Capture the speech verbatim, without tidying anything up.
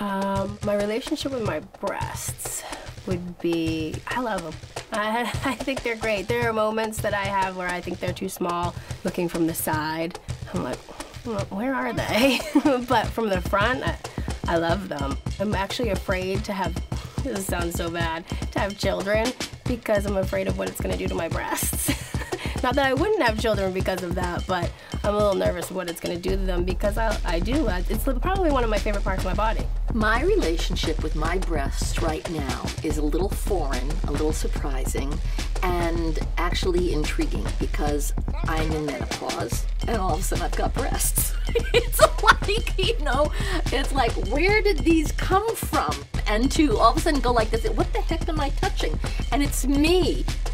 Um, my relationship with my breasts would be, I love them. I, I think they're great. There are moments that I have where I think they're too small, looking from the side. I'm like, where are they? But from the front, I, I love them. I'm actually afraid to have, this sounds so bad, to have children because I'm afraid of what it's gonna do to my breasts. Not that I wouldn't have children because of that, but I'm a little nervous of what it's going to do to them because I, I do. It's probably one of my favorite parts of my body. My relationship with my breasts right now is a little foreign, a little surprising, and actually intriguing because I'm in menopause and all of a sudden I've got breasts. It's like, you know, it's like, where did these come from? And to all of a sudden go like this, what the heck am I touching? And it's me.